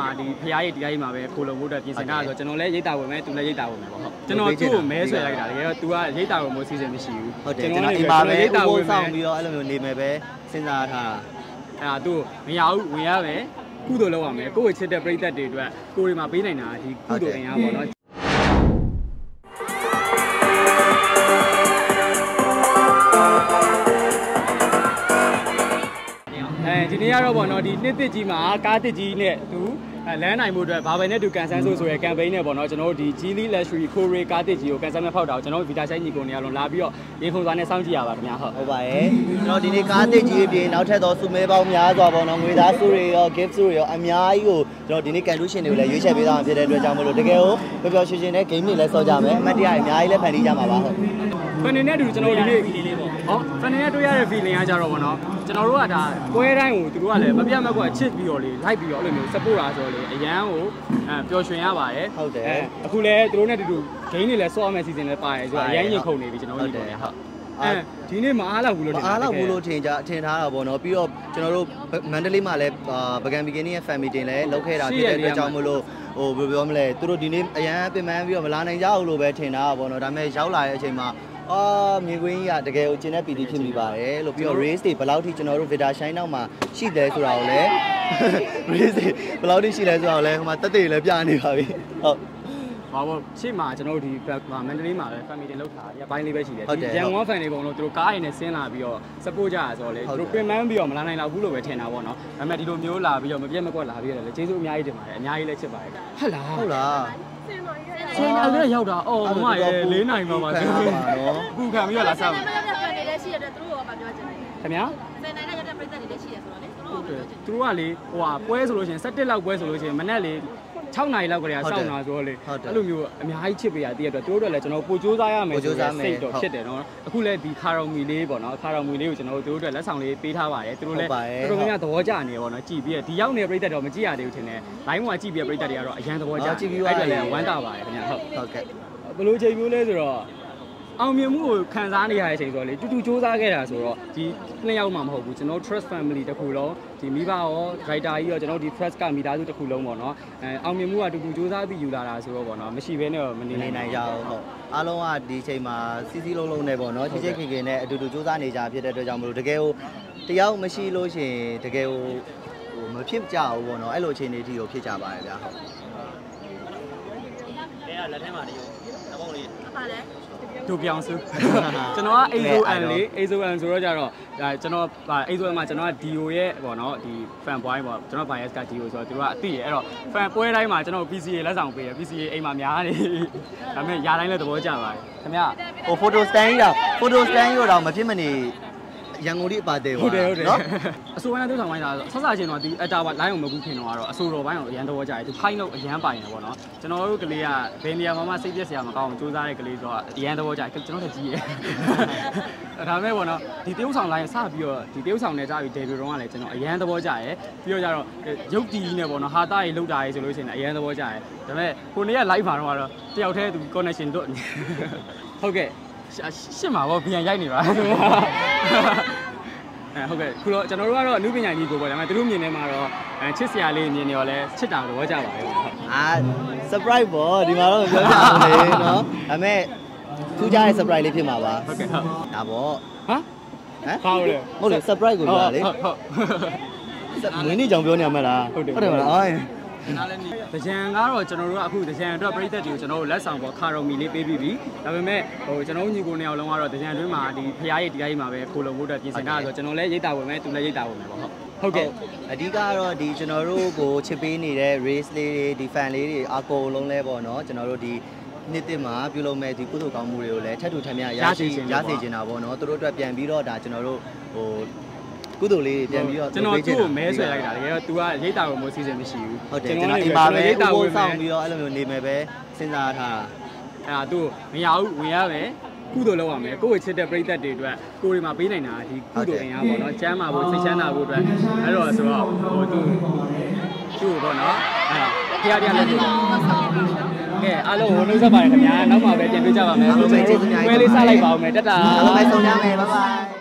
မှာဒီဖျားရည်တရားကြီးမှာပဲခိုလုံဖို့အတွက်ပြင်ဆင်တာဆိုကျွန်တော်လည်းရိတ်တာဝင်မယ်သူလည်းရိတ်တာဝင်မယ်ပေါ့ဟုတ်ကျွန်တော်သူ့ကိုမဲဆွဲလိုက်တာတကယ်တော့ तू ကရိတ်တာဝင်ဖို့စီစဉ်မရှိဘူးဟုတ်တယ်ကျွန်တော်အိမ်မှာပဲရိတ်တာဝင်ဆောင်ပြီးတော့အဲ့လိုမျိုးနေမယ်ပဲစဉ်းစားထားအဲ့ဒါသူ့မရဘူးဝင်ရမယ်ကုသိုလ်လုပ်ရမယ်ကိုယ့်ကိုချစ်တဲ့ပရိသတ်တွေအတွက်ကိုယ်တွေမှာပေးနိုင်တာဒီကုသိုလ်အင်အားပေါ့နော်ဒီနေ့ကတော့ပေါ့နော်ဒီနှစ်တစ်ကြီးမှာကားတစ်ကြီးနဲ့သူလမ်းနိုင်မှုအတွက်ဘာပဲနဲ့သူကန်ဆန်းဆိုရဲ campaign နဲ့ပေါ့နော်ကျွန်တော်တို့ဒီ Geely Luxury Korea ကားတစ်ကြီးကိုကန်ဆန်းနဲ့ဖောက်တာကိုကျွန်တော်တို့ Vita ဆိုင်ညီကိုနေရာလုံးလာပြီးတော့ရေခုံစွာနဲ့စောင့်ကြည့်ရပါခင်ဗျာဟုတ်ပါရဲ့ကျွန်တော်ဒီနေ့ကားတစ်ကြီးအပြင်နောက်ထပ်သောစုမဲပေါင်းများစွာပေါ့နော်ငွေသားစုတွေရော gift စုတွေရောအများကြီးကိုကျွန်တော်ဒီနေ့ကန်တူးရှင်တွေကိုလည်းရွေးချယ်ပေးသွားမှာဖြစ်တဲ့အတွက်ကြောင့်မလို့တကယ်ကိုပျော်ပျော်ရွှင်ရွှင်နဲ့ game တွေလည်းဆော့ကြမယ်အမှတ်တရအများကြီးလည်းဖန်တီးကြမှာပါဟုတ်ဖန်နေနဲ့တူကျွန်တော်ဒီနေ့ဟောဖန်နေနဲ့တွေ့ရတဲ့ feeling ကကြတော့ပေါ့နော်ကျွန်တော်တို့ကဒါပွဲတိုင်းကိုသူတို့ကလည်းမပြတ်မကွက်ချစ်ပြီးတော့လေလိုက်ပြီးတော့အဲ့လိုမျိုး support တာဆိုတော့လေအရန်ကိုပျော်ရွှင်ရပါတယ်ဟုတ်တယ်အခုလည်းသူတို့နဲ့တူတူ game တွေလည်းဆော့ရမယ့် season လည်းပါတယ်ဆိုတော့အရန်ရင်ခုန်နေပြီကျွန်တော်တို့ညီဟုတ်ဒီနေ့မအားလောက်ဘူးလို့အားလောက်ဘူးလို့ထင်ထားတာပေါ့နော်ပြီးတော့ကျွန်တော်တို့မန္တလေးမှာလည်းပကံဘီကင်းရဲ့ fan meeting လည်းလုပ်ခဲ့တာဖြစ်တဲ့အတွက်ကြောင့်မလို့ဟိုဘယ်လိုပြောမလဲသူတို့ဒီနေ့အရန်ပင်ပန်းပြီးတော့မလာနိုင်ကြဘူးလို့ပဲထင်တာပေါ့နော်ဒါပေမဲ့ရောက်လာတဲ့အချိန်မှာမြင်ကွင်းကြီးကတကယ်ကိုကျင်းတဲ့ PD ဖြစ်မိပါတယ်လို့ပြီးတော့ race တွေဘယ်လောက်ထိကျွန်တော်တို့ Vita Shine နောက်မှာရှိတယ်ဆိုတာကိုလည်း race တွေဘယ်လောက်ထိရှိလဲဆိုတာကိုလည်းဟိုမှာတက်တွေလည်းပြနေပါပြီဟုတ်ဘာလို့ရှေ့မှာကျွန်တော်တို့ဒီမန္တလေးမှာလည်း fan meeting လုပ်တာရပိုင်းလေးပဲရှိတယ်ဒီရန်ကုန် fan တွေပုံလို့သူတို့ကားရည်နဲ့ဆင်းလာပြီးတော့ support ကြရဆိုတော့လေသူတို့ပင်ပန်းပြီးတော့မလာနိုင်တော့ဘူးလို့ပဲထင်တာပေါ့နော်ဒါပေမဲ့ဒီလိုမျိုးလာပြီးတော့မပြတ်မကွက်လာပြီးရတယ်လေကျေးဇူးအများကြီးတင်ပါတယ်အများကြီးလည်းချစ်ပါတယ်ဟုတ်လားဆင်းလာပြီးရောက်တာအော်မရေ၄နိုင်ပါပါဆင်းပါနော်အခုခံပြီးတော့လာစားတယ်fan တွေလည်းရှိရတယ်သူတို့ကပြောချင်တယ်ခင်ဗျာဆယ်နိုင်တဲ့ရောက်တဲ့ပရိသတ်တွေလည်းရှိရဆိုတော့လေသူတို့ကပြောချင်တယ်သူတို့ကလေဟိုဟာပွဲဆိုလို့ရှိရင်17လောက်ပွဲဆိုလို့ရှိရင်မနေ့လေ6နိုင်လောက်ကလေးစောင့်လာဆိုတော့လေအဲ့လိုမျိုးအများကြီးချစ်ပေးရတည်ရတော့တို့တို့လည်းကျွန်တော်ပိုစူးစားရမယ်ဆိုတော့စိတ်တော့ဖြစ်တယ်နော်အခုလည်းဒီခါတော်မီလေးပေါ့နော်ခါတော်မီလေးကိုကျွန်တော်တို့အတွက်လက်ဆောင်လေးပေးထားပါတယ်သူတို့လည်းတော်တော်များများသဘောကျနေပေါ့နော်ကြည်ပြီးဒီရောက်နေပြိတ္တတော့မကြည့်ရသေးဘူးထင်တယ် line မှာကြည့်ပြီးပြိတ္တတွေကတော့အရန်သဘောကျအဲ့ဒါလည်းဝမ်းသာပါတယ်ခင်ဗျာဟုတ်ကဲ့ဘယ်လိုချိန်မျိုးလဲဆိုတော့အောင်မြင်မှုကိုခံစားနေရတဲ့အချိန်ဆိုတော့လေတူတူစူးစမ်းခဲ့တာဆိုတော့ဒီနှစ်ယောက်မှမဟုတ်ဘူးကျွန်တော် trust family တစ်ခုလုံးဒီမိဘရော writer ကြီးရောကျွန်တော်ဒီ trust ကမိသားစုတစ်ခုလုံးပေါ့နော်အောင်မြင်မှုကတူတူစူးစမ်းပြီးယူလာတာဆိုတော့ပေါ့နော်မရှိဘဲနဲ့မနေနိုင်ကြဘူးဟုတ်အားလုံးကဒီအချိန်မှာစီစီလုံးလုံးနဲ့ပေါ့နော်ချစ်ချစ်ခင်ခင်နဲ့အတူတူစူးစမ်းနေကြဖြစ်တဲ့အတွက်ကြောင့်မလို့တကယ်ကိုတယောက်မရှိလို့ရှိရင်တကယ်ကိုမဖြစ်ကြဘူးပေါ့နော်အဲ့လိုအခြေအနေအထိကိုဖြစ်ကြပါတယ်ဗျာဟုတ်ကဲလက်ထဲမှာတရောသဘောလေးပါလဲတို့ပြောင်းစုကျွန်တော်က AZON လေ AZON ဆိုတော့ကြတော့ကျွန်တော် AZON မှာကျွန်တော်က DO ရဲ့ပေါ့နော်ဒီ fan boy ပေါ့ကျွန်တော် bias က DO ဆိုတော့သူတို့ကအသိရအဲ့တော့ fan ပွဲတိုင်းမှာကျွန်တော် PCA လက်ဆောင်ပေးတယ် PCA အိမ်မှာများနေဒါပေမဲ့ຢာတိုင်းလည်းသဘောကျပါတယ်ခင်ဗျဟို photo stand ကြီးတော့ photo stand ကြီးတော့မဖြစ်မနေရန်ကုန်လေးအပါသေးပါဟုတ်တယ်အစိုးရနဲ့တွေ့ဆောင်ပိုင်းလာဆိုဆက်စားချင်းတော့ဒီအတားလိုင်းအောင်မကူခင်တော့အဆိုတော်ပိုင်းကိုအရန်သဘောကျတယ်သူဖိုင်းတော့အရန်ပိုင်တယ်ပေါ့နော်ကျွန်တော်တို့ကလေးကဘယ်နေရာမှာစိတ်ပြက်စရာမကောင်းအောင်စူးစမ်းတဲ့ကလေးဆိုတော့အရန်သဘောကျတယ်ကျွန်တော်လည်းကြီးရဒါမဲ့ပေါ့နော်ဒီတရုတ်ဆောင်လိုင်းစပြီးတော့ဒီတရုတ်ဆောင်နဲ့ကြားပြီးဒေဘီတော့ကလည်းကျွန်တော်အရန်သဘောကျတယ်ပြီးတော့ကျတော့ရုပ်တီးနဲ့ပေါ့နော်ဟာတာကြီးလောက်တာကြီးဆိုလို့ရှိရင်အရန်သဘောကျတယ်ဒါမဲ့ကိုနေက live မှာတော့တယောက်တည်းသူ connection တို့ဟုတ်ကဲ့ရှင်းမှာပေါ့ပြန်ရိုက်နေပါဟုတ်ကဲ့ခုတော့ကျွန်တော်တို့ကတော့အနုပညာကြီးကိုပေါ့ဒါပေမဲ့သူတို့မြင်နေမှာတော့ချစ်စရာလေးမြင်နေရောလဲချစ်တာတော့ကြပါပဲ surprise ပေါ့ဒီမှာတော့ပြောပြအောင်လေနော်ဒါပေမဲ့ထူးခြားတဲ့ surprise လေးဖြစ်မှာပါဟုတ်ကဲ့ဟုတ်ဒါပေါ့ဟမ်ဘာလို့လဲဟုတ်လေ surprise ကိုပြောလေဟုတ်မင်းနေကြောင်ပြောနေမှာလားဟုတ်တယ်မလားအော်တကြံကတော့ကျွန်တော်တို့ကအခုတကြံအတွက်ပြည်သက်တွေကိုကျွန်တော်တို့လက်ဆောင်ပေါ်ခါတော်မီလေးပေးပြီးပြီဒါပေမဲ့ဟိုကျွန်တော်ညီကိုနှစ်ယောက်လုံးကတော့တကြံအတွင်းမှာဒီဖျားရည်တရားကြီးမှာပဲခိုလုံဖို့အတွက်ပြင်ဆင်တာဆိုတော့ကျွန်တော်လည်းရိတ်တာဝင်မယ်သူလည်းရိတ်တာဝင်မယ်ပေါ့ဟုတ်ကဲ့အဓိကတော့ဒီကျွန်တော်တို့ကိုချစ်ပေးနေတဲ့ race လေးတွေဒီ fan လေးတွေအကုန်လုံးလဲပေါ့နော်ကျွန်တော်တို့ဒီနှစ်တစ်မှာပြုလုပ်မဲ့ဒီကုသိုလ်ကောင်းမှုတွေကိုလည်းထပ်ထူထပ်မြရစေချင်တာပေါ့နော်သူတို့အတွက်ပြန်ပြီးတော့ဒါကျွန်တော်တို့ဟိုကုသိုလ်လေးပြန်ပြီးတော့ကျွန်တော်သူ့ကိုမဲဆွဲလိုက်တာတကယ်တော့ तू ကရိတ်တာဝင်ဖို့စီစဉ်မရှိဘူးဟုတ်တယ်ကျွန်တော်အိမ်မှာပဲရိတ်တာဝင်ဆောင်ပြီးတော့အဲ့လိုမျိုးနေမယ်ပဲစဉ်းစားထားတာအဲ့ဒါသူ့မရဘူးဝင်ရမယ်ကုသိုလ်လုပ်ရမယ်ကိုယ့်ကိုချစ်တဲ့ပရိသတ်တွေအတွက်ကိုယ်တွေမှာပေးနိုင်တာဒီကုသိုလ်အင်အားပေါ့နော်ကျမ်းမာဖို့စိတ်ချမ်းသာဖို့အတွက်အဲ့တော့ဆိုတော့ဟိုသူ့ပေါ့နော်အဲ့ဖျားတရားလက်တွေကဲအားလုံးကိုနှုတ်ဆက်ပါတယ်ခင်ဗျာနောက်မှပဲပြန်တွေ့ကြပါမယ်အားလုံးပဲကျေးဇူးများဝဲလေးစလိုက်ပါဦးမယ်တက်တာအားလုံးပဲဆုံကြမယ်ဘိုင်ဘိုင်